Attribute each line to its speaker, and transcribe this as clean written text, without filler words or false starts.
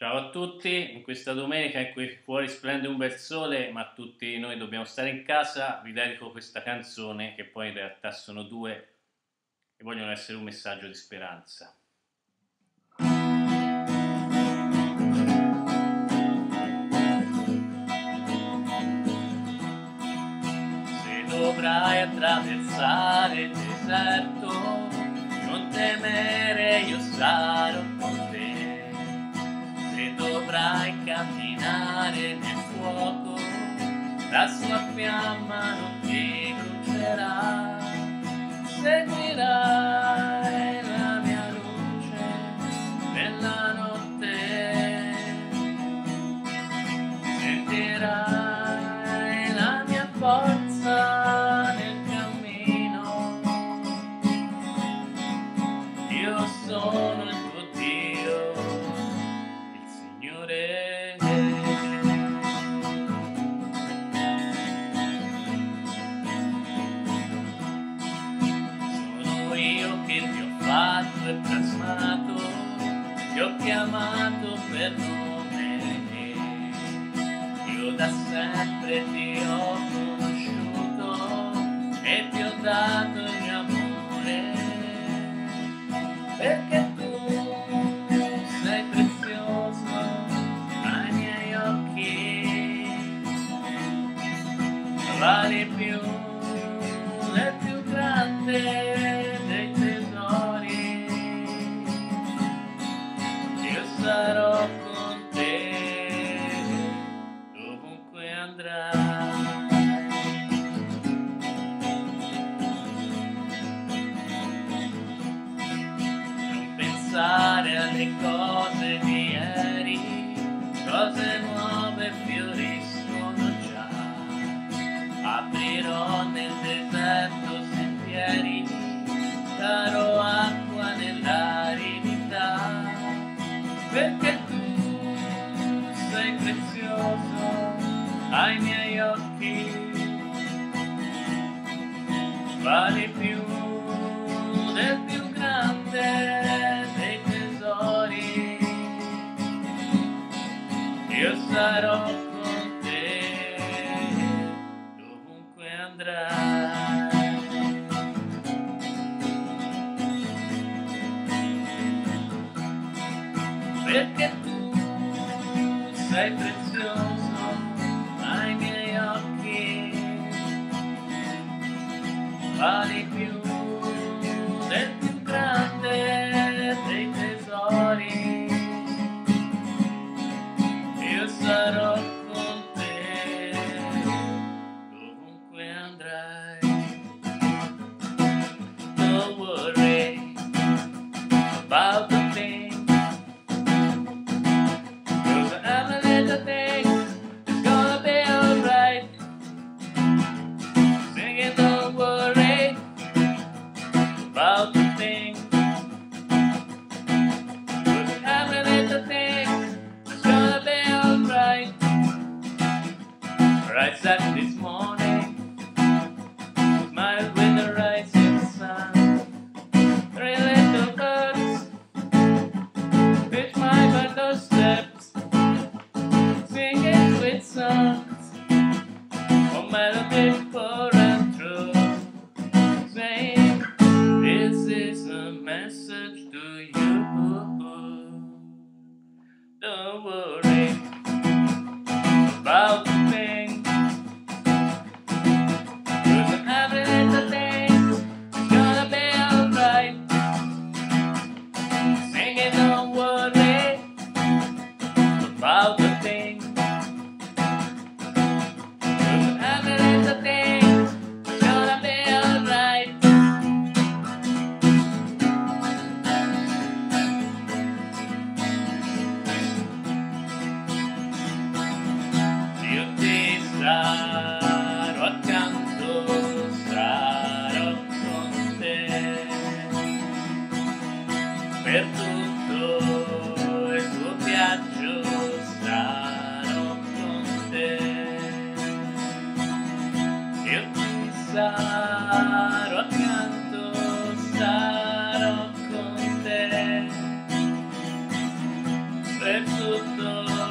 Speaker 1: Ciao a tutti, in questa domenica in cui fuori splende un bel sole, ma tutti noi dobbiamo stare in casa, vi dedico questa canzone che poi in realtà sono due e vogliono essere un messaggio di speranza. Se dovrai attraversare il deserto, non temere, io sarò con te. Se dovrai camminare nel fuoco, la sua fiamma non ti brucerà. Seguirai la mia luce nella notte, sentirai la mia forza nel cammino. Io sono il tuo Dio, il Signore. Sono io che ti ho fatto e plasmato, ti ho chiamato per nome. Io da sempre ti ho conosciuto e ti ho dato il mio amore, perché tu sei prezioso ai miei occhi, vali più del più grande dei tesori. Io sarò con te dovunque andrai. Non pensare alle cose di ieri, cose nuove fioriscono già. Aprirò nel deserto sentieri, darò acqua nell'aridità, perché tu sei prezioso ai miei occhi, vali più del più grande dei tesori. Io sarò con te dovunque andrai. Perché tu sei prezioso ai miei occhi, vali più del più grande dei tesori. Io sarò con te dovunque andrai. Don't worry about the things, 'cause I'm a little thing, it's gonna be alright. Singing don't worry about the things, 'cause I'm a little thing, it's gonna be alright. Rise up this morning, smile with the rising sun. Three little birds reach my doorsteps, singing sweet songs, oh melody pure and true, saying this is a message to you. Don't worry about the things, 'cause every little thing's gonna be alright. Singing don't worry about the things, 'cause every little thing's gonna be alright. Io ti sarò accanto, sarò con te per tutto il tuo viaggio, sarò con te. Io ti sarò accanto, sarò con te per per tutto